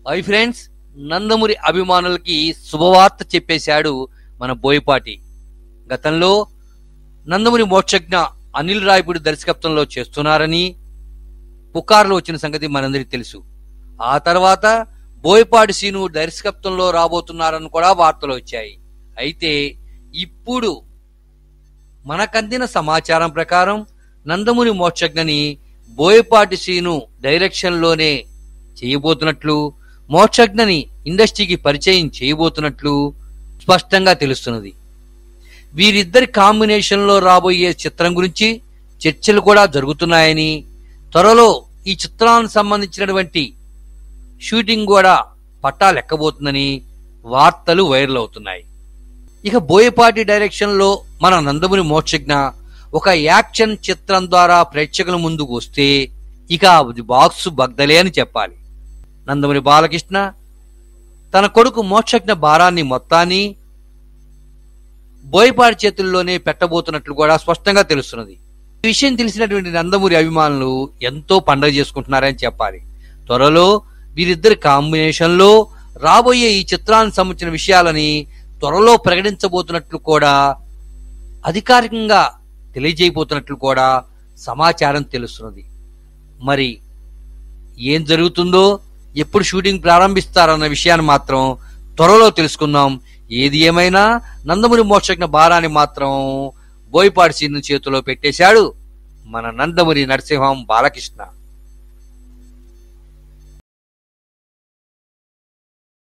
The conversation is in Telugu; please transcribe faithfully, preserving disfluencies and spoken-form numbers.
హై ఫ్రెండ్స్, నందమూరి అభిమానులకి శుభవార్త చెప్పేశాడు మన బోయపాటి. గతంలో నందమూరి మోక్షజ్ఞ అనిల్ రాయపూడి దర్శకత్వంలో చేస్తున్నారని పుకార్లు వచ్చిన సంగతి మనందరికీ తెలుసు. ఆ తర్వాత బోయపాటి సీను దర్శకత్వంలో రాబోతున్నారని కూడా వార్తలు వచ్చాయి. అయితే ఇప్పుడు మనకందిన సమాచారం ప్రకారం నందమూరి మోక్షజ్ఞని బోయపాటి సీను డైరెక్షన్ లోనే చేయబోతున్నట్లు, మోక్షజ్ఞని ఇండస్ట్రీకి పరిచయం చేయబోతున్నట్లు స్పష్టంగా తెలుస్తున్నది. వీరిద్దరి కాంబినేషన్ లో రాబోయే చిత్రం గురించి చర్చలు కూడా జరుగుతున్నాయని, త్వరలో ఈ చిత్రానికి సంబంధించినటువంటి షూటింగ్ కూడా పట్టాలెక్కబోతుందని వార్తలు వైరల్ అవుతున్నాయి. ఇక బోయపాటి డైరెక్షన్ లో మన నందమూరి మోక్షజ్ఞ ఒక యాక్షన్ చిత్రం ద్వారా ప్రేక్షకుల ముందుకు వస్తే ఇక బాక్స్ బగ్దలే అని చెప్పాలి. నందమూరి బాలకృష్ణ తన కొడుకు మోక్షజ్ఞ భారాన్ని మొత్తాన్ని బోయపాటి చేతుల్లోనే పెట్టబోతున్నట్లు కూడా స్పష్టంగా తెలుస్తున్నది. ఈ విషయం తెలిసినటువంటి నందమూరి అభిమానులు ఎంతో పండుగ చేసుకుంటున్నారని చెప్పాలి. త్వరలో వీరిద్దరి కాంబినేషన్ లో రాబోయే ఈ చిత్రానికి సంబంధించిన విషయాలని త్వరలో ప్రకటించబోతున్నట్లు కూడా, అధికారికంగా తెలియజేయబోతున్నట్లు కూడా సమాచారం తెలుస్తున్నది. మరి ఏం జరుగుతుందో, ఎప్పుడు షూటింగ్ ప్రారంభిస్తారన్న విషయాన్ని మాత్రం త్వరలో తెలుసుకుందాం. ఏది ఏమైనా నందమూరి మోక్షజ్ఞ భారాన్ని మాత్రం బోయపాటి సీను చేతిలో పెట్టేశాడు మన నందమూరి నరసింహం బాలకృష్ణ.